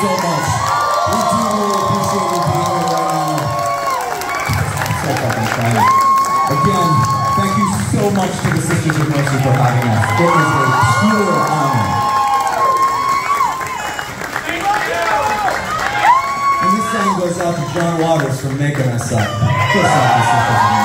so much. We do really appreciate you being here right now. So fucking fun. Again, thank you so much to the Sisters of Mercy for having us. It is a pure honor. And this song goes out to John Waters for making us up. Just like the Sisters of Mercy.